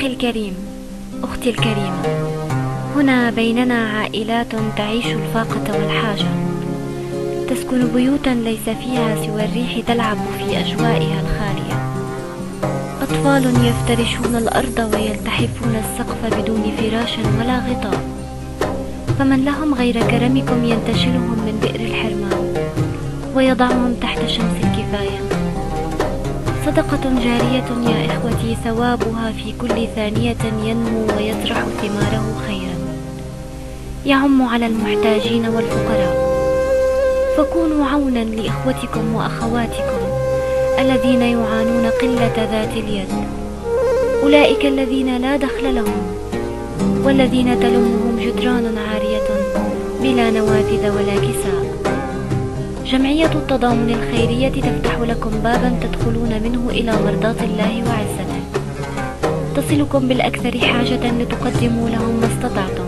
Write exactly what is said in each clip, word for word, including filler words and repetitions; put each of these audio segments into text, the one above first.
أخي الكريم، أختي الكريمة، هنا بيننا عائلات تعيش الفاقة والحاجة، تسكن بيوتا ليس فيها سوى الريح تلعب في أجوائها الخالية، أطفال يفترشون الأرض ويلتحفون السقف بدون فراش ولا غطاء، فمن لهم غير كرمكم ينتشلهم من بئر الحرمان ويضعهم تحت شمس الكفاية. صدقة جارية يا إخوتي ثوابها في كل ثانية ينمو ويطرح ثماره خيرا، يعم على المحتاجين والفقراء، فكونوا عونا لإخوتكم وأخواتكم الذين يعانون قلة ذات اليد، أولئك الذين لا دخل لهم والذين تلمهم جدران عارية بلا نوافذ ولا كساء. جمعية التضامن الخيرية تفتح لكم بابا تدخلون منه إلى مرضاة الله وعزته، تصلكم بالأكثر حاجة لتقدموا لهم ما استطعتم،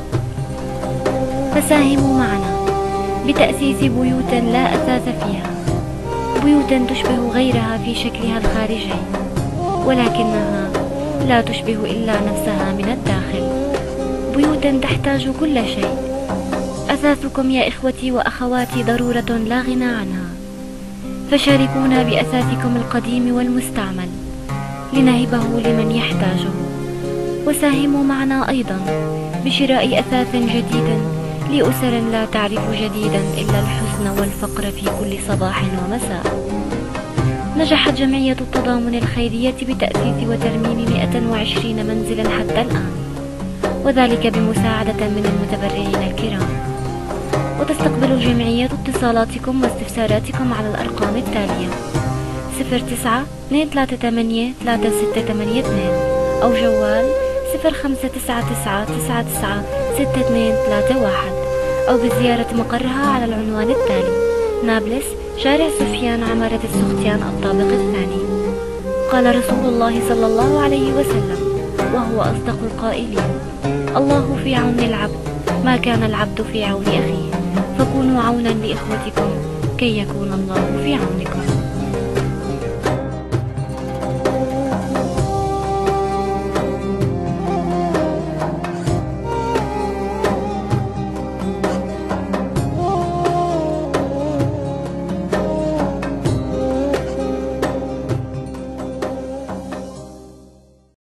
فساهموا معنا بتأسيس بيوت لا أثاث فيها، بيوتا تشبه غيرها في شكلها الخارجي ولكنها لا تشبه إلا نفسها من الداخل، بيوتا تحتاج كل شيء. أثاثكم يا إخوتي وأخواتي ضرورة لا غنى عنها، فشاركونا بأثاثكم القديم والمستعمل لنهبه لمن يحتاجه، وساهموا معنا أيضا بشراء أثاث جديد لأسر لا تعرف جديدا إلا الحزن والفقر في كل صباح ومساء. نجحت جمعية التضامن الخيرية بتأسيس وترميم مئة وعشرين منزلا حتى الآن، وذلك بمساعدة من المتبرعين الكرام. وتستقبل الجمعية اتصالاتكم واستفساراتكم على الأرقام التالية: صفر تسعة اثنين ثلاثة ثمانية ثلاثة ستة ثمانية اثنين أو جوال صفر خمسة تسعة تسعة تسعة تسعة ستة اثنين ثلاثة واحد، أو بزيارة مقرها على العنوان التالي: نابلس، شارع سفيان عمارة السختيان الطابق الثاني. قال رسول الله صلى الله عليه وسلم وهو أصدق القائلين: الله في عون العبد ما كان العبد في عون أخيه، فكونوا عونا لإخوتكم كي يكون الله في عونكم.